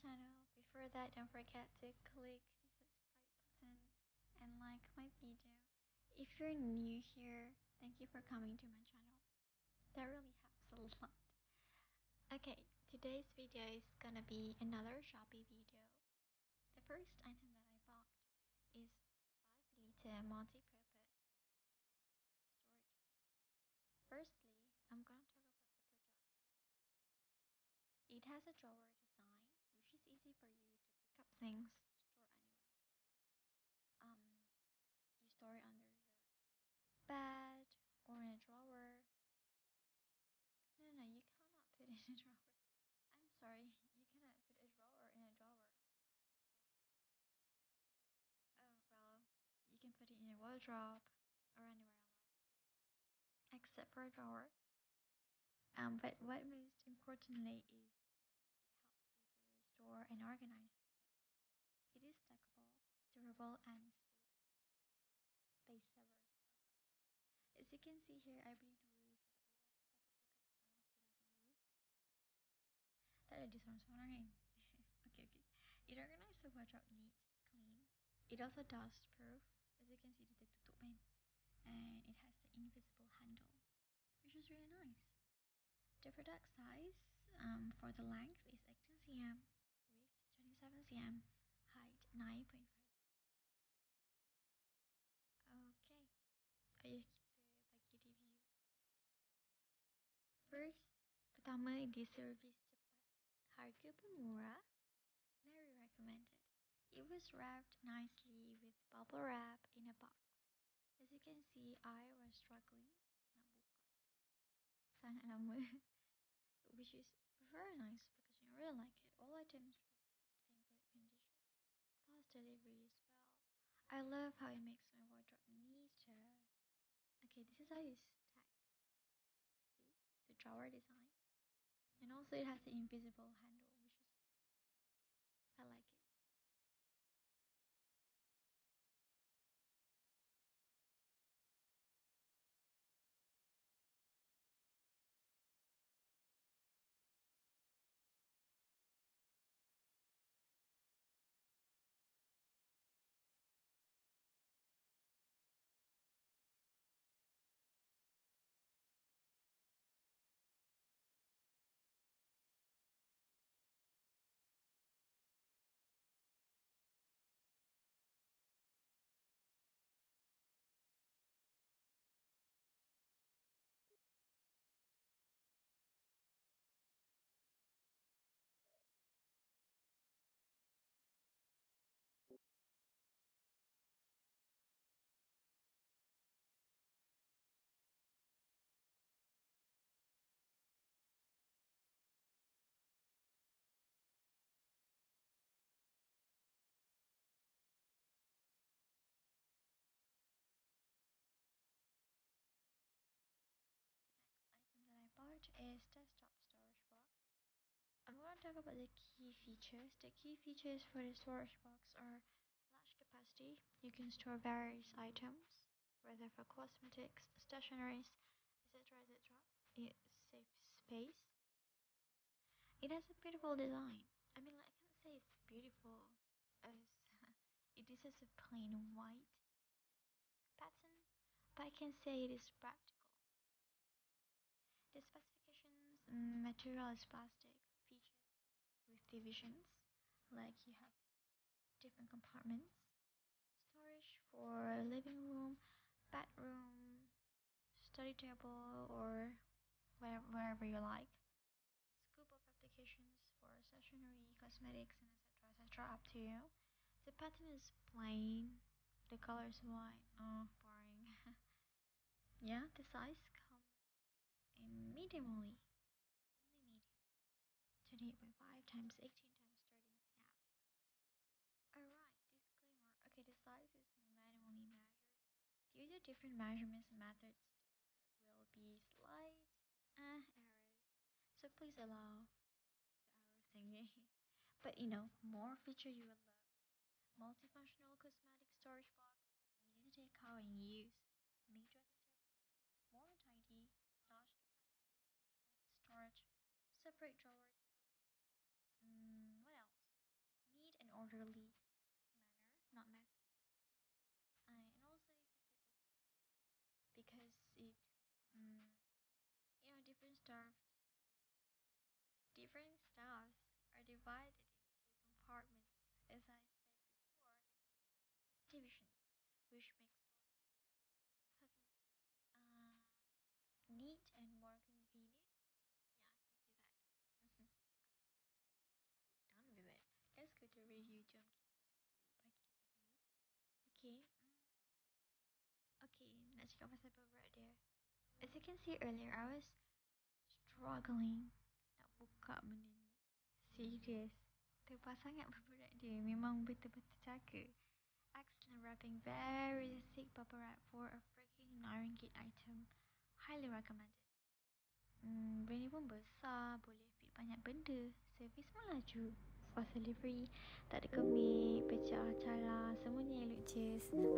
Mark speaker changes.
Speaker 1: channel. Before that, don't forget to click the subscribe button and like my video. If you're new here, thank you for coming to my channel. That really helps a lot. Okay, today's video is gonna be another Shopee video. The first item that I bought is 5-liter multi-purpose storage. Firstly, I'm gonna talk about the product. It has a drawer design, which is easy for you to pick up things, store anywhere. You store it under your bed or in a drawer. No, you cannot put it in a drawer. I'm sorry, you cannot put a drawer in a drawer. Oh, well, you can put it in a wardrobe or anywhere else, except for a drawer. But what most importantly is it helps you to store and organize things. It is stackable, durable, and space savers. As you can see here, I bleed woos, but you guys take a look at why I bleed woos. That is this one's one. Okay. It organizes the wardrobe neat, clean. It also dust proof, as you can see the tutupin, and it has the invisible handle, which is really nice. The product size for the length is 18 cm, width 27 cm, height 9.5. Okay, ayuh kita bagi review. First, pertama dia service cepat. Harga pun murah. Very recommended. It was wrapped nicely with bubble wrap in a box. As you can see, I was struggling nak buka. Sangat lama. Which is very nice packaging. I really like it. All items were in good condition. Fast delivery as well. I love how it makes my wardrobe neater. Okay, this is how you stack. See? The drawer design. And also it has the invisible handle, which is I like it. Item that I bought is desktop storage box. I'm going to talk about the key features. The key features for the storage box are large capacity. You can store various items, whether for cosmetics, stationeries, etc. etc. It saves space. It has a beautiful design. I mean, I can't say it's beautiful as it is just a plain white pattern, but I can say it is practical. The specifications material is plastic, features with divisions, like you have different compartments, storage for living room, bedroom, study table, or wherever you like. Scoop of applications for stationery, cosmetics, and etc. Up to you. The pattern is plain. The color is white. Oh, boring. Yeah, the size comes in medium only. Only medium. 28.5 times 18 times 13 cm. Alright, disclaimer. Okay, the size is manually measured. Due to different measurements and methods, there will be slight errors. So please allow the error thingy. But more feature you will love. Multifunctional cosmetic storage box, easy to take out and use. Made dressing table, more tidy, large capacity, neat storage, separate drawers. What else? orderly manner, not messy. And also you can put this because different stuffs are divided into compartments, as I said before, in divisions, which makes storage uh, neat and more convenient. Yeah, I can see that. Okay, done with it. Let's go to review Jump Bagi review. Okay. Okay, let's cakap pasal berat dia. As you can see earlier, I was struggling nak buka benda ni. Serious. Tebal sangat berat dia. Memang betul-betul jaga. Excellent wrapping. Very thick bubble wrap for a freaking RM9 item. Highly recommended. Benda ni pun besar. Boleh fit banyak benda. Servis pun laju. Fast delivery. Tak ada kemik, pecah, calar. Semuanya elok je. Senang